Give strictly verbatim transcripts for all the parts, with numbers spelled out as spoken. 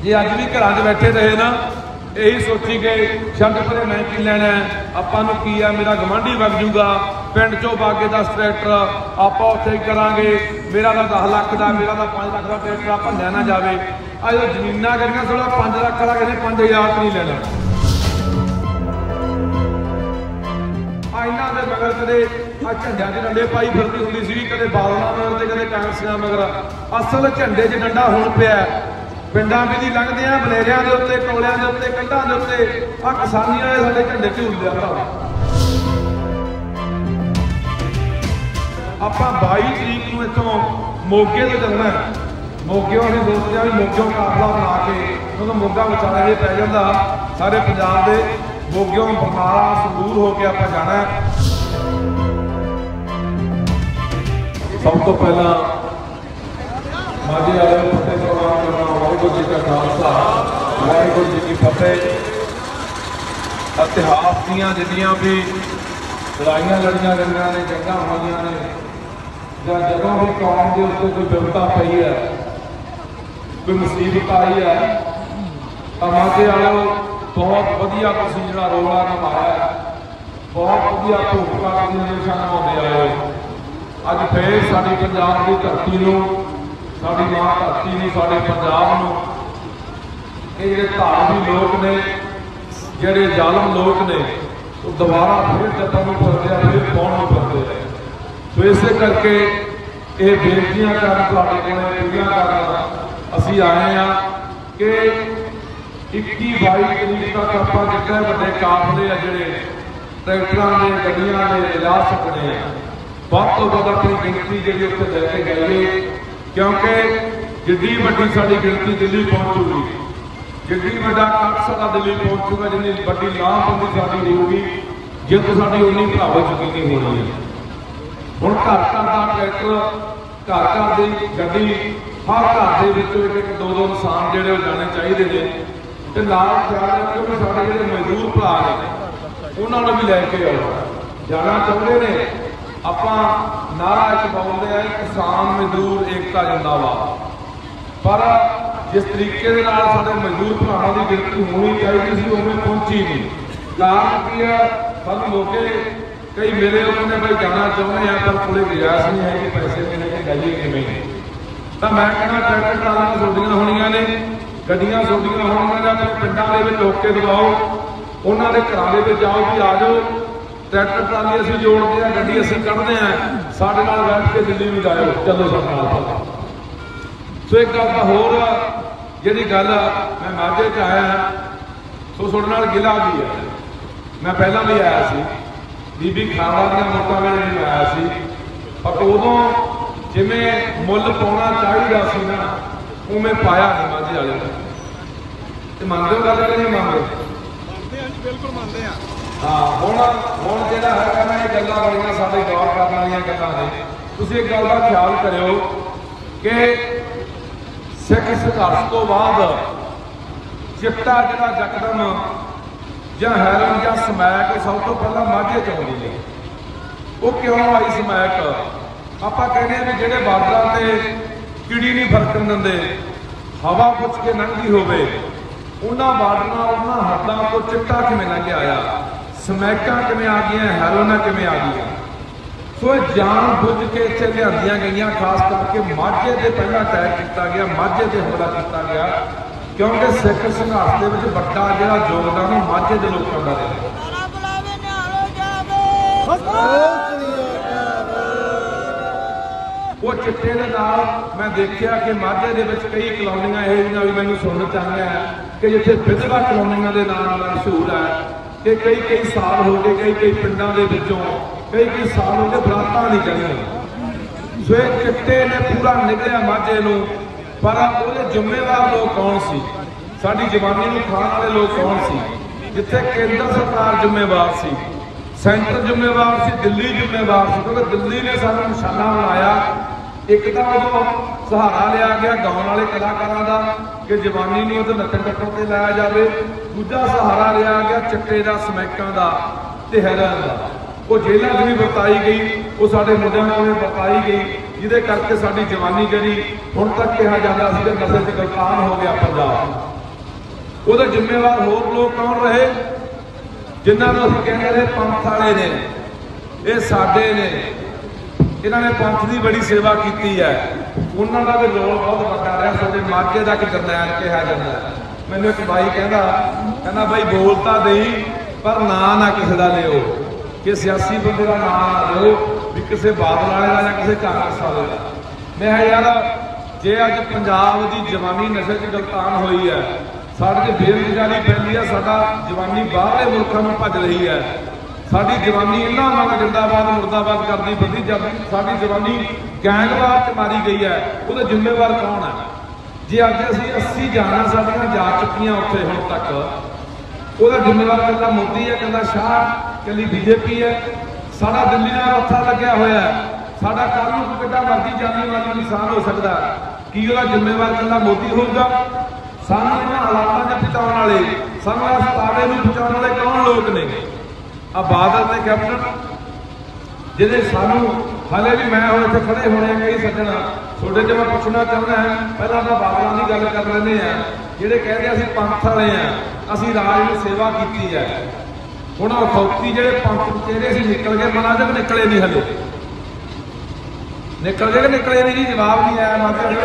जे अज भी घर च बैठे रहे ना यही सोची गए छड्ड परे मैं की लैना आपां नूं की है मेरा गवांढी वग जूगा पिंड चों बागे दस ट्रैक्टर आप उत्थे करांगे मेरा तो दस लख का मेरा तो पाँच लख का ट्रैक्टर भंडिया ना जाए अज जमीनां करियां थोड़ा पाँच लख वाला कहते पाँच हज़ार नहीं लेना इन्हां दे मगर कदे झंडिया च डंडे पाई फिरती हुंदी सी कदे बादलां मगर ते कदे कांग्रेसियां मगर असल झंडे च डंडा हुण पिया पिंडां भी दी लंघदियां बनेरियां दे उत्ते कोलियां दे उत्ते कंढां दे उत्ते आ किसानी वाले साडे झंडे झूलदे आ भरा आपां बाई तरीक नूं इत्थों मोगे तो चलना मोगियों असीं सोचदे आ भी मोगियों काफला बना के क्योंकि मोगा विचाले जे पै जांदा सारे पंजाब दे मोगियों बरनाला संगरूर हो के आपां जाना सब तो पहला माजी वाले फतेह प्रवान करना वाहिगुरू जी का खालसा वाहिगुरू जी की फतेह। इतिहास दीयां जिन्नियां भी लड़ाइयां लड़ियां गईयां ने जंगां होईयां ने जां जदों भी कौम के उत्ते कोई विपता पई है कोई मुसीबत आई है तो माझे वालों बहुत वधिया तुसीं जिहड़ा रोला निभाया बहुत वधिया भूमिका निर्देशन निभाउंदे आए हो। अज फिर साडी पंजाब की धरती नूं साडी मां धरती नूं साडे पंजाब नूं ये जिहड़े धार्मिक लोग ने जिहड़े जालम लोग ने वो दोबारा फिर जतन नूं फिरदे आ फिर पाउण नूं फिरदे आ। सो इस करके ये बेनतियां करन तुहाडे कोल अपीलां करन असीं आए हैं कि इक्की बाई तरीक तक आपां जितने वड्डे काफले आ जिहड़े ट्रैक्टरां दे गड्डियां दे लिजा सकदे आ वध तो वध अपनी गिनती जिहड़ी उत्थे लैके जाइए क्योंकि जिड्डी वड्डी साडी गिनती दिल्ली पहुंचूगी जिड्डी वड्डा कट साडा दिल्ली पहुंचूगा जिन्नी वड्डी लामबंदी साडी होगी जित साडी उन्नी प्रभावित यकीनी होनी है। हुण घर घर का ट्रैक्टर घर घर की गड्डी हर घर के विचों एक एक दो दो इंसान जिहड़े जाने चाहिए ने ते नाल ख्याल रखिओ कि साडे जिहड़े मजदूर भरा ने उन्हां नूं भी लैके आओ जाना चाहुंदे ने आपां नारा एक बोलते हैं किसान मजदूर एकता जिंदाबाद पर जिस तरीके के नाल साडे मजदूर भरावां की गिनती होनी चाहिए सी उवें पहुंची नहीं। कारण की है सब लोग कई मेरे उन्होंने भाई जाना चाहते हैं पर कोई गुजाइश नहीं है कि पैसे देने के जाइए किवें तो मैं कहना ट्रैक्टर ट्रालियां सोडियां होणियां ने गड्डियां सोडियां होणियां ने अपने पिंडां दे विच लोक के दबाओ उन्हां दे घरां दे विच जाओ भी आ जाओ ट्रैक्टर ट्राली असीं जोड़ते हैं गड्डी असीं कढ़दे हैं साडे नाल बैठ के दिल्ली भी जाओ चलो साडे नाल। सो एक गल तां होर जिहड़ी गल मैं माझे च आया सो तुहाडे नाल गिला भी है मैं पहलां भी आया सी बीबी खाना दी वोटां वेले भी आया सी पर उदों जिवें मुੱਲ पाउणा चाहीदा सी ना उवें पाया नहीं माझे वाले ते मनदे हो गल नहीं मनदे बिल्कुल मनदे आ हाँ हुण हुण जिहड़ा है ना ये गल्लां बड़ियां साडे गौर करन वालियां गल्लां ने तुसीं एक गल दा ख्याल करिओ कि सिख संघर्ष तो बाद चिट्टा जिहड़ा यकदम जां हैरन जां समैक सब तो पहला माझे च आउंदी है वो क्यों आई समैक आपां कहने भी जिहड़े बार्डरां ते कीड़ी नहीं फरकन दिंदे हवा पुछ के लंघदी होवे उन्हां बार्डरां उन्हां हद्दां तो चिट्टा किवें लंघ आया समैकां किवें आ गईयां हैरोनां किवें आ गईयां। सो जान बुझ के इत्थे लिआंदियां गईयां खास करके माझे ते पहला अटैक किया गया माझे ते हमला किया गया क्योंकि सिख संघर्ष के विच वड्डा जिहड़ा योगदान माझे के लोगों का रहा। वो चिट्टे के नाल मैं देखा कि माझे के विच कई कलोनियां इहो भी मैनूं सुनन च आईयां कि जिथे विधवा कलोनियां के नाम नाल मशहूर है कि कई कई साल हो गए कई कई पिंडां दे विचों कई कई साल हो गए बरातां नहीं चढ़ियां। सो ये चिट्टे ने पूरा निकलिया माझे नूं पर वो जिम्मेवार लोग कौन सी साडी जवानी नूं खाण वाले लोग कौन सी जिथे केंद्र सरकार जिम्मेवार सी सेंटर जिम्मेवार सी दिल्ली जिम्मेवार सी क्योंकि दिल्ली ने सानूं निशाना बनाया। एक तो उदों सहारा लिया गया गाउण वाले कलाकारां दा कि जवानी नूं उधर नੱਚਣ टੱਪਣ ते लाया जाए दूजा सहारा लिया गया चिट्टे दा समैकां दा ते हैरान दा वो जेलों च भी वरताई गई वो साडे मुद्दिआं कोल वरताई गई जिहदे करके साडी जवानी जिहड़ी हुण तक कहा जाता सी कि नशे च गलतान हो गया पंजाब। उहदे जिम्मेवार होर लोग कौन रहे जिन्हां नूं असीं कहंदे रहे पंथ वाले ने, ये साडे ने, इन्हां ने पंथ की बड़ी सेवा की है। उन्हां दा भी रोल बहुत वड्डा रहा। साडे माਝੇ दा कि जरनैल कहा जाता है। मैनूं एक भाई कहंदा कहना भाई बोल तां देई पर ना ना किसी का लिओ, कि सियासी बंदे का नाम ना लिओ भी किसी बादल वाले का या किसी कांग्रेस वाले का। मैं यार जे अज पंजाब की जवानी नशे च गलतान हुई है, साढ़े बेरोजगारी फैली है, साडा जवानी बाहरले मुल्कों में भज रही है, साडी जवानी इन्ना मंग जिंदाबाद मुर्दाबाद करती बधी जब साडी जवानी गैंगवार च मारी गई है, वो जिम्मेवार कौन है? जे अज असीं अस्सी जाना साडियां जा चुकियां उत्थे हुण तक, ਉਹਦਾ ਜ਼ਿੰਮੇਵਾਰ ਕਹਿੰਦਾ ਮੋਦੀ ਹੈ, ਕਹਿੰਦਾ ਸ਼ਾਹ ਕਹਿੰਦੀ ਬੀਜੇਪੀ ਹੈ। ਸਾਡਾ ਦਿੱਲੀ ਨਾਲ ਮੱਥਾ ਲੱਗਿਆ ਹੋਇਆ ਹੈ, ਸਾਡਾ ਕੱਲ੍ਹ ਨੂੰ ਕਿੱਡਾ ਮਰਜ਼ੀ ਜਾਨੀ ਵਾਲੀ ਨੁਕਸਾਨ ਹੋ ਸਕਦਾ, ਕੀ ਉਹਦਾ ਜ਼ਿੰਮੇਵਾਰ ਕਹਿੰਦਾ ਮੋਦੀ ਹੋਊਗਾ? ਸਾਨੂੰ ਇਹਨਾਂ ਹਾਲਾਤਾਂ 'ਚ ਪਹੁੰਚਾਉਣ ਵਾਲੇ, ਸਾਨੂੰ ਇਸ ਤਾਰੇ ਨੂੰ ਪਹੁੰਚਾਉਣ ਵਾਲੇ ਕੌਣ ਲੋਕ ਨੇ? ਆ ਬਾਦਲ ਤੇ ਕੈਪਟਨ ਜਿਹਦੇ ਸਾਨੂੰ ਹਾਲੇ ਵੀ ਮੈਂ ਹੁਣ ਇੱਥੇ ਖੜੇ ਹੋਣੇ ਕਈ ਸੱਜਣ ਤੁਹਾਡੇ 'ਚ ਮੈਂ ਪੁੱਛਣਾ ਚਾਹੁੰਦਾ ਪਹਿਲਾਂ ਆਪਾਂ ਬਾਦਲਾਂ ਦੀ ਗੱਲ ਕਰ ਲੈਂਦੇ ਹਾਂ ਜਿਹੜੇ ਕਹਿੰਦੇ ਅਸੀਂ ਪੰਥ ਵਾਲੇ ਆ, ਅਸੀਂ ਰਾਜ ਦੀ ਸੇਵਾ ਕੀਤੀ ਹੈ। ਹੁਣ ਉਹ ਖੌਤੀ ਜਿਹੜੇ ਪੰਥ ਚਿਹਰੇ ਸੀ ਨਿਕਲ ਗਏ, ਮਨਾਜਕ ਨਿਕਲੇ ਨਹੀਂ ਹਲੇ, ਨਿਕਲ ਗਏ ਕਿ ਨਿਕਲੇ ਨਹੀਂ ਜੀ? ਜਵਾਬ ਨਹੀਂ ਆਇਆ ਮਾਤਾ ਦੇਖੋ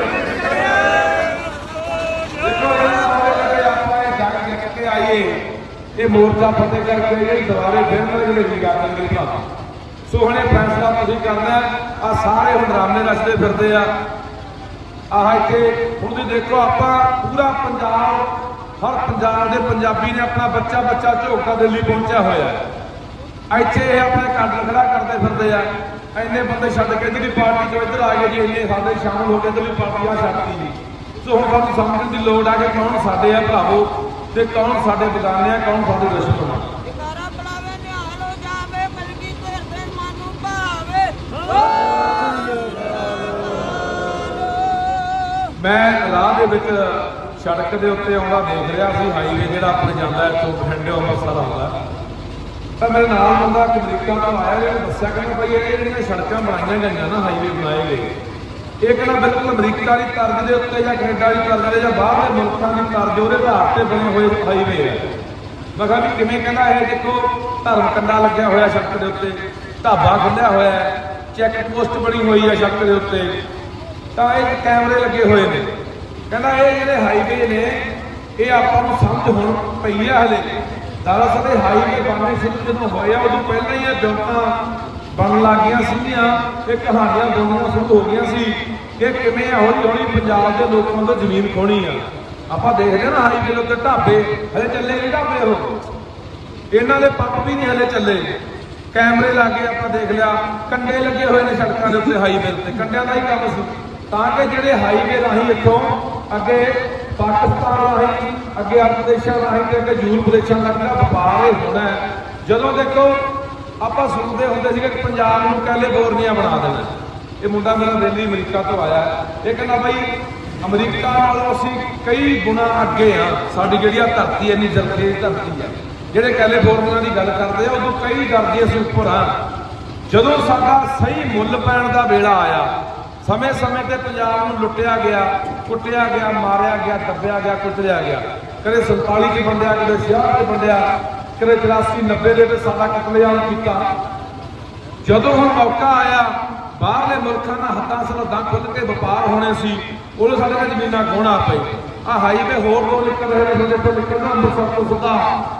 ਆਪਾਂ ਇਹ ਜੱਗ ਜਿੱਤ ਕੇ ਆਈਏ, ਇਹ ਮੋਰਚਾ ਫਤਿਹ ਕਰਕੇ ਜਿਹੜੇ ਦੁਬਾਰੇ ਫਿਰ ਜਿਹੜੇ ਵਿਗਾੜਨ ਦੇ ਭਰਾ ਸੋ ਹੁਣੇ ਫੈਸਲਾ ਤੁਸੀਂ ਕਰਨਾ। ਆ ਸਾਰੇ ਹੁਣ ਡਰਾਮੇ ਰਚਦੇ ਫਿਰਦੇ ਆ। ਆਹ ਇੱਥੇ ਹੁਣ ਤੁਸੀਂ ਦੇਖੋ ਆਪਾਂ ਪੂਰਾ ਪੰਜਾਬ, ਹਰ ਪੰਜਾਬ ਦੇ ਪੰਜਾਬੀ ਨੇ ਆਪਣਾ ਬੱਚਾ ਬੱਚਾ ਝੋਕਾ ਦਿੱਲੀ ਪਹੁੰਚਿਆ ਹੋਇਆ ਹੈ। ਇੱਥੇ ਇਹ ਆਪਣੇ ਕਾਡਰ ਖੜਾ ਕਰਦੇ ਫਿਰਦੇ ਆ। ਇੰਨੇ ਬੰਦੇ ਛੱਡ ਕੇ ਇੱਧਰਲੀ ਪਾਰਟੀ ਚੋਂ ਇੱਧਰ ਆ ਗਏ ਜੀ, ਇੰਨੇ ਸਾਡੇ ਸ਼ਾਮਲ ਹੋ ਕੇ ਇੱਧਰਲੀ ਪਾਰਟੀਆਂ ਛੱਡਤੀ ਜੀ। ਸੋ ਹੁਣ ਸਾਨੂੰ ਸਮਝਣ ਦੀ ਲੋੜ ਆ ਕਿ ਕੌਣ ਸਾਡੇ ਆ ਭਰਾਵੋ ਤੇ ਕੌਣ ਸਾਡੇ ਬਗਾਨੇ ਆ, ਕੌਣ ਸਾਡੇ ਦੁਸ਼ਮਣ ਆ। मैं राह दे विच सड़क के उत्ते आउंदा देख रहा सी, हाईवे जिहड़ा अपने जांदा इत्थों बठिंडे अंमृतसर आउंदा, तो मेरे नाल बंदा अमरीका तो आया, जिहने दस्सिया कहना भाई ये जिहड़ियां सड़कां बनाईयां गईयां ना, हाईवे बनाए गए, ये कहना बिल्कुल अमरीका की तर्ज के उत्ते या कैनेडा की तर्ज के या बाहरले मुल्कां की तर्ज उहदे आधार ते बने हुए हाईवे है। मैं कहा भी किवें? कहना ये देखो धर्म कंडा लग्या होया सड़क के उत्ते, ढाबा खुल्लिया होया है, चैक पोस्ट बनी हुई है सड़क के उत्ते, तो ये कैमरे लगे हुए हैं। कहना ये जिहड़े हाईवे ने ये आपां नूं समझ हुण पई है हले। दरअसल हाईवे बनने शुरू जो होया उदों पहले ही बिल्कुल बन लग गई सीगियां, ये कहानियां बनना शुरू हो गई सी कि किवें हौली हौली पंजाब के लोगों को जमीन खोनी आ। आपां देखदे ना हाईवे के उत्ते ढाबे हले चले नहीं, ढाबे वो इन्हां दे पंप भी नहीं हले चले, कैमरे लागे आपां देख लिया, कंडे लगे हुए ने सड़कों के उत्ते हाईवे उत्ते, कंडियां दा ही काम सी ताकि जिहड़े हाईवे राही इत्थों अगे पाकिस्तान राही अगे अरब देशों राही ते अगे यूरोप देशों तक का व्यापार होना है। जदों देखो आपां सुनते होंदे सीगे कि पंजाब नूं कैलिफोर्निया बना देना। ये मुंडा मेरा दिल्ली अमरीका तो आया, ये कहना भाई अमरीका नालों असीं कई गुणा अगे हाँ, साडी जिहड़ी धरती इन्नी जलदी धरती है, जिहड़े कैलिफोर्निया की गल करते हैं उदों कई दर्जे असीं उपर हाँ। जदों साडा सही मुल पैण दा वेला आया, समय समय पर पंजाब में लुटिया गया, कुटिया गया, मारिया गया, दबिया गया, कुचलिया गया, कदे संताली च बंडिया, कदे छियाठ च बंडिया, कदे चौरासी नब्बे के साडा कतलेआम किया। जदों हुण मौका आया बाहरले मुल्कां नाल हत्थां सरहदां खुल के व्यापार होने सी, उदों साडे नाल जमीनां खोहणा पई। आ हाईवे होर तो निकल रहे हैं, जिहदे तो निकलदा अंमृतसर तो सीधा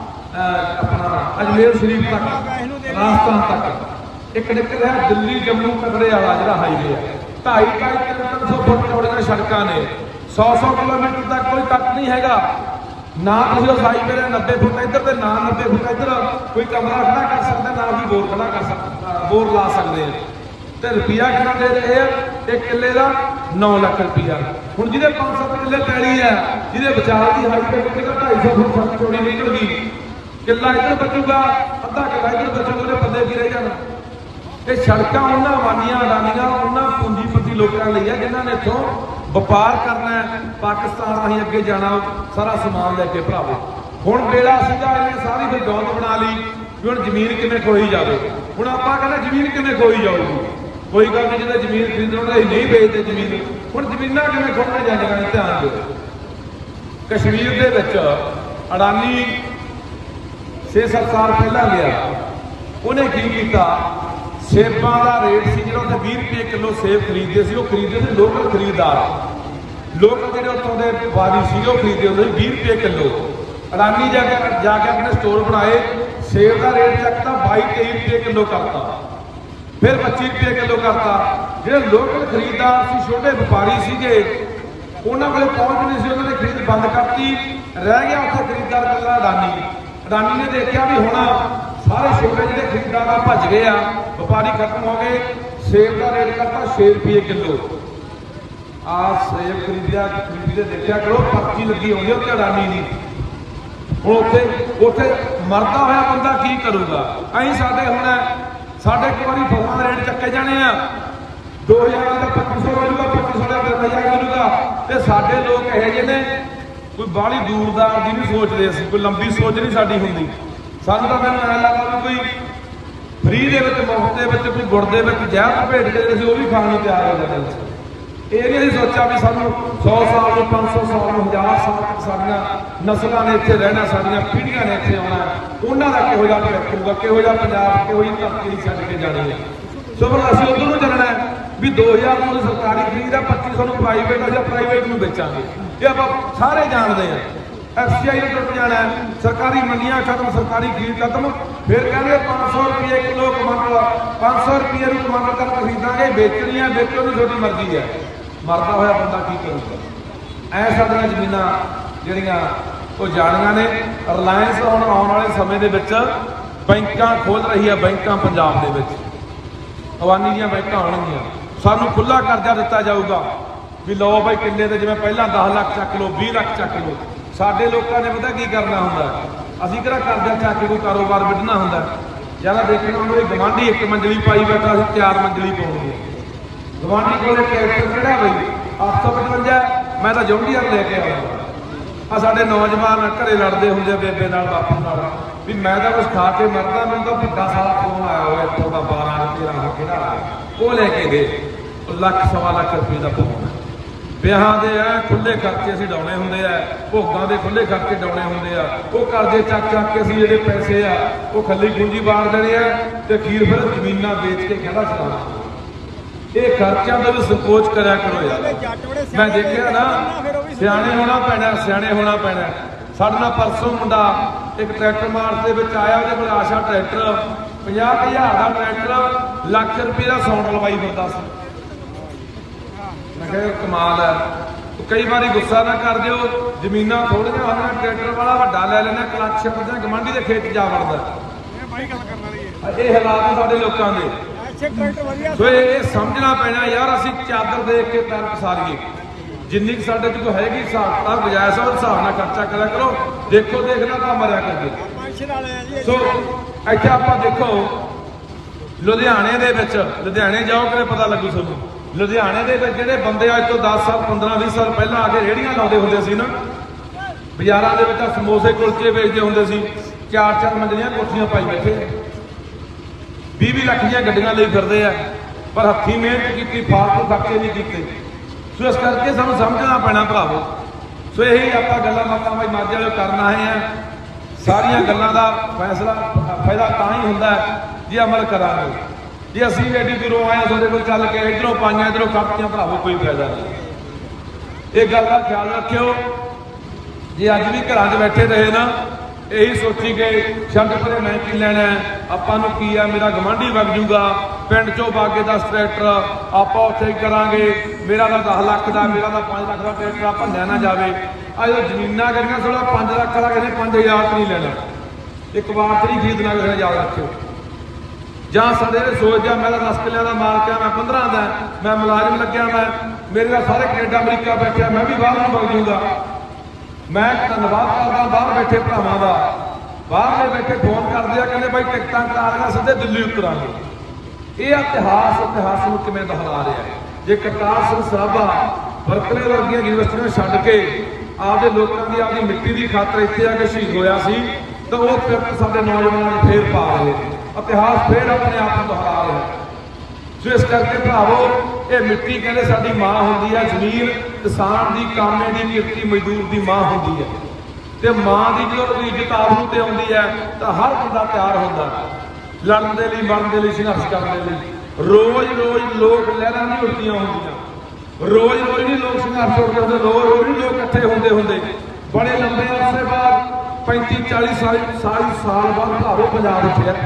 अपना अजमेर शरीफ तक, राजस्थान तक, एक निकल है दिल्ली जम्मू कटड़े वाला जिहड़ा हाईवे है। ढाई ढाई तीन सौ फुट चौड़ियां सड़कां ने, सौ सौ किलोमीटर तक कोई कट नहीं हैगा ना। तुसीं उस हाईवे दे नब्बे फुट इधर ते ना नब्बे फुट इधर कोई कमरा खड़ा कर सकदा, ना कोई बोर खड़ा कर सकदा, बोर ला सकते हैं। तो रुपया कितना दे रहे हैं एक किले का? नौ लाख रुपया। हुण जिहदे पांच सौ किले पैली है, जिहदे विचार की हाईवे निकल ढाई सौ फुट सड़क चौड़ी निकल गई, किला इधर बचूगा, अद्धा किला इधर बचूगा, उहदे पल्ले की रह जाना। ये सड़क उन्होंने अमानिया अडानिया उन्होंने पूंजीपति लोगों लिए है जिन्होंने इतों व्यापार करना है, पाकिस्तान राही अगे जाना, सारा समान लैके भरावो। हुण वेला सीगा इन्हें सारी फिर दौलत बना ली कि हुण जमीन किवें खोई जाए। हुण आपां कहना जमीन किवें खोई जाऊगी, कोई गल नहीं, जो जमीन खरीदने नहीं बेचते जमीन, हुण जमीन किवें खोलने जांदियां ने, ध्यान दो। कश्मीर दे विच अडानी छे सत्त साल पहला गया, उन्हें की किया, सेबां का रेट से जो उत्थे बीस रुपये किलो सेब खरीदते सी, वो खरीदते थे लोकल खरीददार, लोकल जो उत्थों के व्यापारी से खरीदते होंगे बीस रुपये किलो। अडानी जाके जाके अपने स्टोर बनाए, सेब का रेट चकता बाई तेई रुपये किलो करता, फिर पच्ची रुपये किलो करता। जो लोकल खरीददार से छोटे व्यापारी से उन्होंने को पहुँच नहीं सी, उन्होंने खरीद बंद करती, रह गया उत्थे खरीददार कला अडानी। अडानी ने देखा भी होना सारे छोटे जो खरीददार भज गए, व्यापारी खत्म हो गए, सेब का रेट करता छे रुपये किलो। आ सेब खरीदया खरीदते देखा करो, पर्ची लगी होती है अडानी की। हुण उत्थे उत्थे मरदा होया बंदा की करूगा? अं साडे हुण साडे एक बारी फसलों के रेट चक्के जाने आ, दो हज़ार का पच्ची सौ मिलूगा, पच्ची सौ का तीन हज़ार मिलूगा। तो साडे लोग यहो जे ने, कोई बाहली दूरदार की नहीं सोचते, असीं कोई लंबी सोच नहीं साडी हुंदी। सानूं तां मैनूं ऐं लगदा भी कोई फ्री दे विच मुफ्त दे विच कोई गुड़ दे विच जहर लपेट के असीं वो भी खाण नूं तैयार हो जांदे। ये नहीं सोचा भी सानूं सौ साल पाँच सौ साल हज़ार साल तक साडियां नस्लों ने इत्थे रहना, साडियां पीढ़ियां ने इत्थे आउणा, उन्हां दा किहो जिहा भविख होऊगा, किहो जिहा पंजाब, किहो जी धरती छड्ड के जानी है। सो फिर असीं उधर नूं चलना है भी दो हज़ार नूं सरकारी खरीद है, पच्ची सौ नूं प्राइवेट या प्राइवेट नूं बेचांगे। ये आपां सारे जानते हैं। एफ सी आई टुट जाना है, सरकारी मंडियां खत्म, सरकारी खरीद खत्म, फिर कहेंगे पाँच सौ रुपये किलो कमांडर, पाँच सौ रुपये नूं कमांडर कर खरीदांगे, बेचनी है बेचो नहीं, थोड़ी मर्जी है। मरदा होया बंदा की करूगा? ऐ साडियां जमीनां जिहड़ियां वो जाणियां ने। रिलायंस हुण आउण वाले समय दे विच बैंकां खोल रही है, बैंकां पंजाब दे विच अवानी दीयां बैंकां आउणगीਆਂ, सानूं खुला करजा दिता जाऊगा भी लो भाई किले ते जिवें पहलां दस लाख चक लो, बीस लाख चक लो। साडे लोकां ने पता की करना हुंदा, असीं किहड़ा करजा चक के कोई कारोबार वड्ढना हुंदा। जिहड़ा देखना हुंदा गवांढी एक मंजली पाई बैठा, असीं चार मंजली पाउंगे। गवांढी को ट्रैक्टर किहड़ा बई अठ सौ पचवंजा, मैं तो जौंडीयर लेके आऊँगा। आ साडे नौजवान घरे लड़ते होंगे बेबे नाल, बापू नाल भी मैं तो कुछ खा के मरदा, मैं तो बड़ा सारा फोन आया हुआ इतों का बारह तेरह किहड़ा वो लेके दे, लख सवा लख रुपये का फोन है। ब्याहां दे है खुले खर्चे असीं डाउणे हुंदे आ, भोगां दे खुले खर्चे डाउणे हुंदे आ, वो कर्जे चक चक के असीं जिहड़े पैसे आ वो खली पूंजी बाड़ देने आ ते अखीर फिर जमीनां बेच के खड़ा चलाना। ये खर्चों का भी संकोच करा करो यार। मैं देखा ना, सियाने होना पैना, सियाने होना पैना। साडे नाल परसों मुंडा एक ट्रैक्टर मार्च के आया, वो कोल आशा ट्रैक्टर पचास हज़ार का ट्रैक्टर लख रुपये का साउंड लवाई फिरदा सी। मैं कहा कमाल है। कई बार गुस्सा ना कर दिओ, जमीनां थोड़ियां होना, ट्रैक्टर वाला वड्डा ले लेना, क्लच छपदा गवांढी के खेत जा वड़दा। ये हालात साडे लोकां दे। सो ये समझना पैना यार, असीं चादर देख के पैर पसारीए, जिन्नी साढ़े कोई हैगी हिसाब बजाय सा हिसाब नाल खर्चा करा करो। देखो देखना तो मरिया करके। सो इत्थे आपां देखो लुधियाने दे विच, लुधियाने जाओ कि पता लगू तुहानूं, लुधियाने दे विच जिहड़े बंदे अज तो दस साल पंद्रह बीस साल पहलां आके रेहड़ियां लाउंदे हुंदे सी ना, बाजारां दे विच समोसे कुलचे बेचदे हुंदे सी, चार चार मंजिलियां कोठियां पाई बैठे, भी भी लख दियां गड्डियां लई फिरदे आ, पर हत्थी मेहनत की, फालतू खर्चे नहीं कीते। सो इस करके सानूं समझना पैना भरावो। सो यही आपां गल्लां बातां भाई मर्ज वाले करना है। सारियां गल्लां दा फैसला फायदा तां ही हुंदा है जे अमल करांगे। जे असीं भी एडी दूरों आए तुहाडे कोल चल के इधरों पाइयां इधरों खर्चियां भरावो, कोई फायदा नहीं। ये गल दा ख्याल रखियो। जे अज भी घरां 'च बैठे रहे ना, यही सोची गए छड्ड परे मैं की लैना, आपां नूं की है, मेरा गवांढी वग जूगा, पिंड चों बागे दस ट्रैक्टर आपां उत्थे करांगे, मेरा तो दस लख का, मेरा तो पाँच लख का ट्रैक्टर भंडिया ना जाए। अज जमीनां करियां थोड़ा पाँच लख वाला किसी पाँच हज़ार नहीं लेना, एक बार च नहीं खरीदना, किसी याद रखियो। जां साडे सोच जा मैं तो दस किलियां का मालक है, मैं पंद्रह का, मैं मुलाजम लग्या, मैं मेरे सारे कनेडा अमरीका बैठे, मैं भी बाहर वग जूगा। मैं धन्यवाद करदा बाहर बैठे भरावां दा, बाहर बैठे फोन करते हैं, कहते भाई टिकटां करा लेना, सीधे दिल्ली उतरांगे। ये इतिहास इतिहास को किवें दोहरा रहा है। जे करतार सिंह सराभा बरकले वर्गियां यूनिवर्सिटियां छड्ड के आपदे लोकां दी आपदी मिट्टी की खातर इत्थे आके शहीद होया सी, तो वो फिर साडे नौजवानों फिर पा रहे, इतिहास फिर अपने आप को दोहरा रहा है। सो इस करके भरावो ये मिट्टी कहते साडी माँ होंदी है, जमीन किसान की कामे की किरती मजदूर की माँ होंदी है। तो माँ की जो इज्जत आप ते आउंदी है तो हर बंदा तैयार होंदा लड़न के लिए, मरण के लिए, संघर्ष करने लिए। रोज रोज लोग लहरां नहीं उठदियां होंदियां, रोज रोज नहीं लोग संघर्ष उठदे होंदे, रोज रोज नहीं लोग इकट्ठे होंदे होंदे। बड़े लंबे अरसे बाद पैंती चालीस साल साल साल बाद भरावो पंजाब उठिया।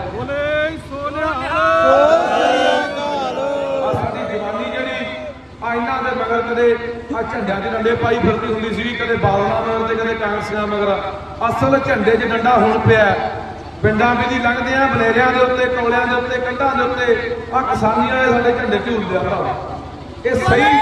इन्हों के मगर कदे झंडिया च डंडे पाई फिरती होंगी सी, कदे बादलों मगर से कदे कांग्रेसियां मगर। असल झंडे च डंडा हुण पिया पिंडां विधि लंघदियां बनेरियां दे उत्ते, कौलियां दे उत्ते, कंधां दे उत्ते आ किसानी वाले साडे झंडे झूलदे आ भरा। ये सही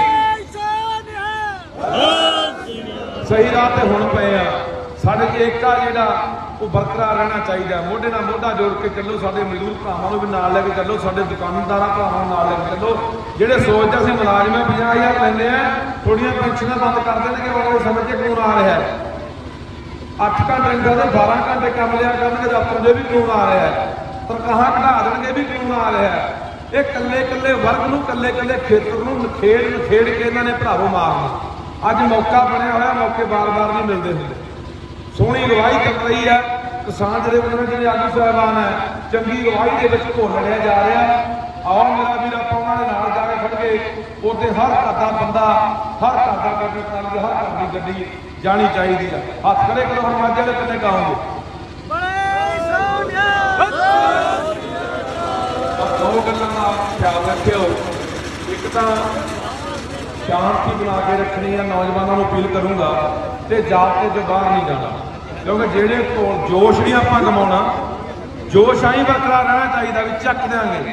सही राह ते हुण पए आ। साडे एकता जिहड़ा वो बरकरार रहना चाहिए। मोढे नाल मोढा जोड़ के चलो, साडे मजदूर भरावां नूं भी नाल लैके चलो, साडे दुकानदारां भरावां नूं नाल लैके चलो। जिहड़े सोचदे असीं मुलाजम पचास हज़ार लैंदे आ, थोड़ियां पेंशनां बंद कर देणगे, आउण समझ के कानून आ रहा है। अठ घंटे निकलदे बारह घंटे काम लिया करनगे, दफ्तर दे भी कानून आ रहा है, तनखाहां घटा देणगे भी कानून आ रहा है। ये कल्ले कल्ले वर्ग नूं, कल्ले कल्ले खेतर नूं नखेड़ नखेड़ के इन्हां ने भरावो मारना। अज मौका बनया होया, मौके बार बार नहीं मिलते होंगे। सोहनी अगवाई चल रही है, किसान जथेबंदियां जिहड़े आगू साहिबान है, चंगी अगवाई के घोल लड़िया जा रहा। आओ मेरा वीर आपां उन्हां दे नाल जा के खड़ के उत्ते हर घर दा बंदा, हर घर दा कर्मचारी, हर घर की गड्डी जानी चाहिए है। हथ खड़े करो, हम माਝੇ वाले किन्ने गाओगे? दो गल्लां दा ख्याल रखियो। एक तां शांति बना के रखनी है, नौजवानों को अपील करूँगा तो जाते जो बाहर नहीं जाना, क्योंकि जेड़े को जोश नहीं आप गवाना, जोश आई बरकरार रहना चाहिए भी चक देंगे,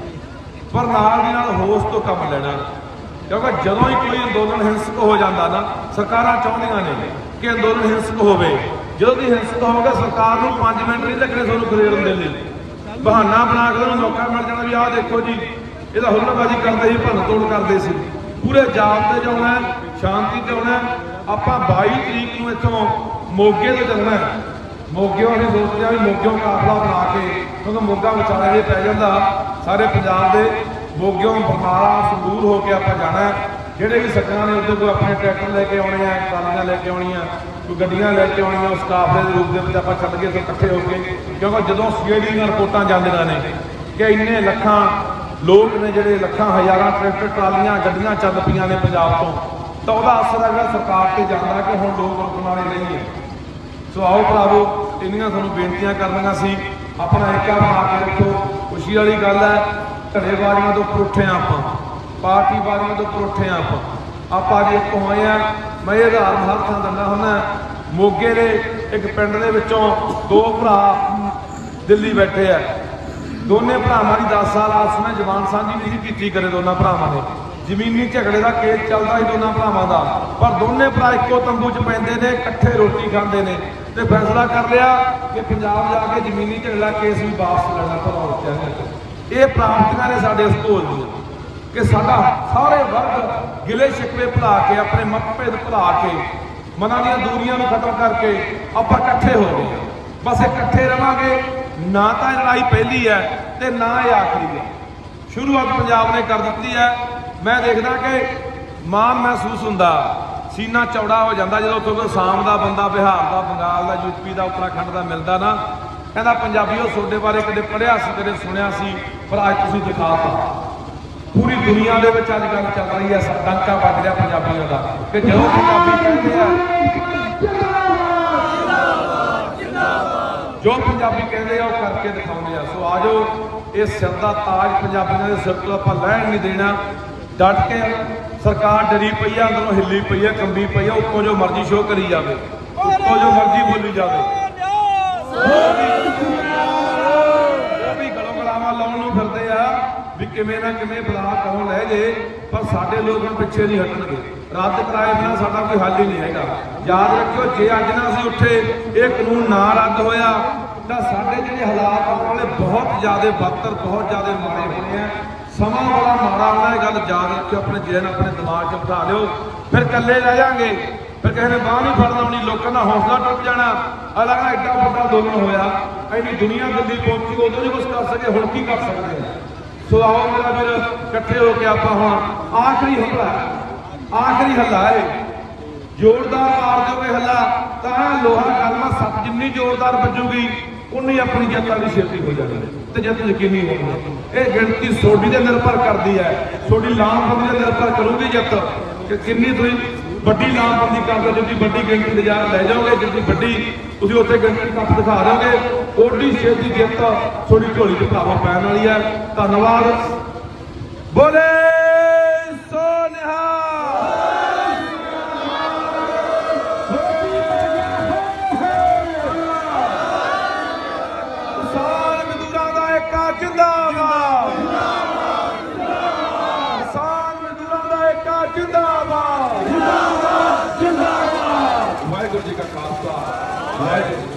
पर नाल दी नाल होश तो कम लेना। क्योंकि जदों ही कोई अंदोलन हिंसक हो जाता ना, सरकारां चाहुंदियां ने कि अंदोलन हिंसक होवे। जो भी हिंसक होगा सरकार नूं पांच मिनट नहीं लगने सोनू खदेड़न दे लई, बहाना बना के उन्होंने मौका मिल जाना भी आह देखो जी इहदा हुल्लड़बाजी करते ही भन्न तोड़ करते सी। पूरे जाबते च आउणा, शांति च आउणा। आपां बाई तरीक नूं इत्थों मोगे तो चलना है। मोगियों असीं सोचते हैं भी मोगियों काफला बना के, क्योंकि मोगा विचाले जे पै जांदा सारे पंजाब दे, मोगियों बरनाला संदूर होके आपां जाना है। जिहड़े भी सज्जणां ने उधर कोई अपने ट्रैक्टर लैके आउणे आ, ट्रालियां लैके आउणियां, कोई गड्डियां लैके आउणियां, उस काफले के रूप में आपां छड्ड के इकट्ठे होके, क्योंकि जदों सीआईडी ਦੀਆਂ रिपोर्टां ਜਾਂਦੀਆਂ ने कि इन्ने लखां लोग ने जिहड़े लखां हज़ारां ट्रैक्टर ट्रालियां गड्डियां चल पईयां ने पंजाब तो, तो वह असर है सरकार से जाता कि हुण लोग रुकण वाले नहीं है। सो आओ भरावो, इन्नियां तुहानूं बेनतियां करनियां सी, अपना एका बना के रखो। खुशी वाली गल है, धड़ेबाजियां तो उपर उठे आपां, पार्टीबाजियां तो उपर उठे आपां, आपां अज एक होए आ। मैं ये उदाहरण हर थां दिंदा हुंदा, मोगे दे एक पिंड दे विचों दो भरा दिल्ली बैठे है, दोने भरावां की दस साल आपस में जवान साझी नहीं की करे। दोनों भरावां ने जमीनी झगड़े का केस चलता है दोनों भरावां का, पर दोने भरा इको तंबू च पैंदे ने, इकट्ठे रोटी खाते हैं, तो फैसला कर लिया कि पंजाब जाके जमीनी झगड़ा केस भी वापस लेना भरौर। ये प्राप्तियां ने साडे इस घोल दी कि साडा सारे वर्ग गिले शिकवे भुला के, अपने मतभेद भुला के, मनां दी दूरियां खत्म करके आपां इकट्ठे हो गए। बस इकट्ठे रहांगे, ना तो लड़ाई पहली है तो ना ही आखिरी है। शुरुआत पंजाब ने कर दी है। मैं देखदा कि माण महसूस हुंदा, सीना चौड़ा हो जाता जो कोई आसाम का बंदा, बिहार का, बंगाल का, यूपी का, उत्तराखंड का मिलता ना, कहता पंजाबीओ तुहाडे बारे कदे पढ़िया सी, कदे सुनिया सी, पर अज तुसीं दिखाता। पूरी दुनिया के विच अज गल चल रही है, डंका बज रहा पंजाबियों का कि जो पंजाबी कहते हैं, जो पंजाबी कहते हैं वह करके दिखाते हैं। सो आ जाओ, इस सिर का ताज पंजाबियों के सिर तो आप लैन नहीं देना। डट के सरकार डरी पई है, अंदरों हिली पई है, कंबी पई है, उत्तों जो मर्जी शो करी जाए, उत्तों जो मर्जी बोली जाए, भी गलों गलावां लाउण नूं फिरदे आ भी किवें ना किवें बला करों लै जे, पर साडे लोग हुण पिछे नहीं हटणगे। रद्द कराए बिना साडा कोई हल ही नहीं हैगा। याद रखियो, जे अज ना असीं उठे ये कानून ना रद्द होया तां साडे जिहड़े हालात आउण वाले बहुत ज़्यादा बदतर, बहुत ज़्यादा माड़े होने हैं। समा बड़ा माड़ा आना, यह गल याद रखियो, अपने जहन अपने दिमाग च बिठा लिओ, फिर कल्ले रह जाएंगे, फिर किसी ने बाह नहीं फड़ना होनी, लोगों का हौसला टुट जाना। अलग ना एडा बड़ा अंदोलन होया, इन्नी दुनिया दिल्ली पहुंची, उदों नहीं कुछ कर सके, हुण की कर सकते हैं। सो आओ मेरा वीर इकट्ठे होकर आप हम आखिरी हमला आखिरी हल्ला है जोरदार मार दोगे हल्ला तो लोहा कलमा सत जिन्नी जोरदार बजूगी उन्नी अपनी जित वाली छेती हो जानी तो जित यकीनी होगी। ये गिणती सोडी से निर्भर करती है, सोडी लामबंदी से निर्भर करूगी जित कि किन्नी तुम वड्डी लामबंदी करते जितनी वड्डी गिणती ले जा लै जाओगे जितनी वड्डी तुम उत्थे गिणती कप दिखा दोगे ओडी छेती जित थोड़ी झोली च भरावा पैन वाली है। धन्यवाद। बोले सो निहाल। किसान मजदूरां दा एका जिंदाबाद, किसान मजदूरां दा एका जिंदाबाद। वाहिगुरू जी का खालसा वाहिगुरू।